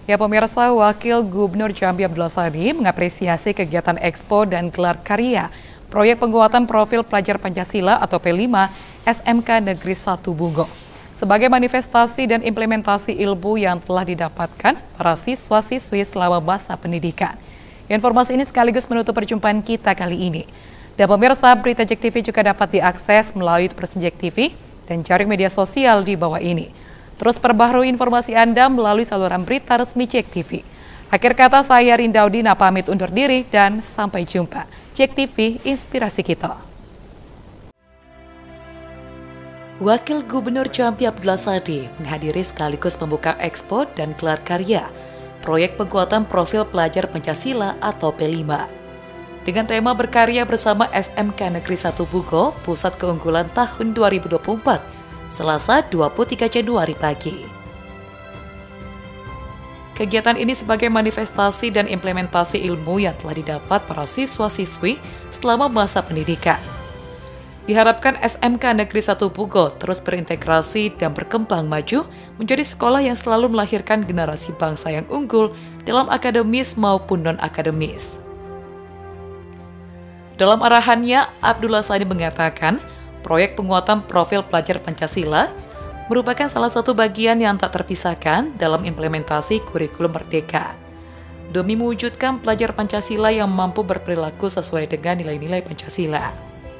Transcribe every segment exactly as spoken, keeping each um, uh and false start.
Ya pemirsa, Wakil Gubernur Jambi Abdullah Sani mengapresiasi kegiatan Expo dan Gelar Karya Proyek Penguatan Profil Pelajar Pancasila atau P lima S M K Negeri satu Bungo sebagai manifestasi dan implementasi ilmu yang telah didapatkan para siswa-siswi selama masa pendidikan. Informasi ini sekaligus menutup perjumpaan kita kali ini. Dan pemirsa, berita Jek T V juga dapat diakses melalui Person Jek T V dan jaring media sosial di bawah ini. Terus perbaharui informasi Anda melalui saluran berita resmi Jek T V. Akhir kata, saya Rindaudina pamit undur diri dan sampai jumpa. Jek T V, inspirasi kita. Wakil Gubernur Jambi Abdullah Sani menghadiri sekaligus membuka Expo dan Gelar Karya Proyek Penguatan Profil Pelajar Pancasila atau P lima. Dengan tema berkarya bersama S M K Negeri satu Bungo, Pusat Keunggulan tahun dua ribu dua puluh empat, Selasa dua puluh tiga Januari pagi. Kegiatan ini sebagai manifestasi dan implementasi ilmu yang telah didapat para siswa-siswi selama masa pendidikan. Diharapkan S M K Negeri satu Bungo terus berintegrasi dan berkembang maju menjadi sekolah yang selalu melahirkan generasi bangsa yang unggul dalam akademis maupun non-akademis. Dalam arahannya, Abdullah Sani mengatakan, proyek penguatan profil pelajar Pancasila merupakan salah satu bagian yang tak terpisahkan dalam implementasi kurikulum merdeka, demi mewujudkan pelajar Pancasila yang mampu berperilaku sesuai dengan nilai-nilai Pancasila.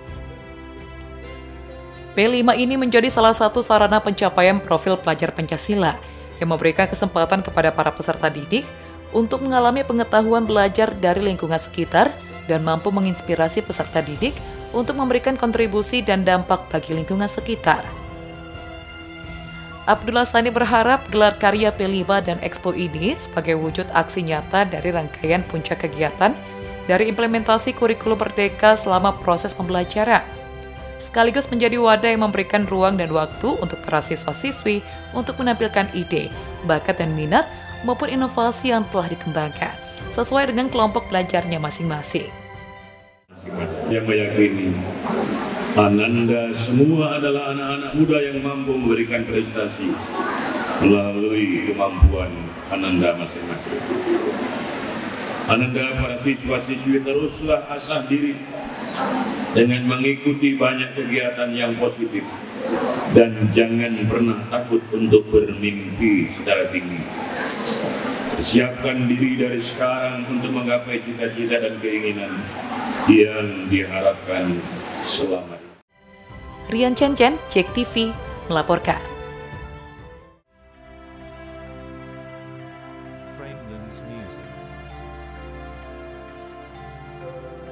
P lima ini menjadi salah satu sarana pencapaian profil pelajar Pancasila yang memberikan kesempatan kepada para peserta didik untuk mengalami pengetahuan belajar dari lingkungan sekitar dan mampu menginspirasi peserta didik untuk memberikan kontribusi dan dampak bagi lingkungan sekitar. Abdullah Sani berharap gelar karya P lima dan Expo ini sebagai wujud aksi nyata dari rangkaian puncak kegiatan dari implementasi kurikulum merdeka selama proses pembelajaran, sekaligus menjadi wadah yang memberikan ruang dan waktu untuk para siswa-siswi untuk menampilkan ide, bakat dan minat maupun inovasi yang telah dikembangkan sesuai dengan kelompok belajarnya masing-masing. Yang meyakini Ananda semua adalah anak-anak muda yang mampu memberikan prestasi melalui kemampuan Ananda masing-masing. Ananda para siswa-siswi teruslah asah diri dengan mengikuti banyak kegiatan yang positif dan jangan pernah takut untuk bermimpi secara tinggi. Persiapkan diri dari sekarang untuk menggapai cita-cita dan keinginan yang diharapkan selama ini. Rian Chen-Chen, Jek T V, melaporkan. Fragrance Music.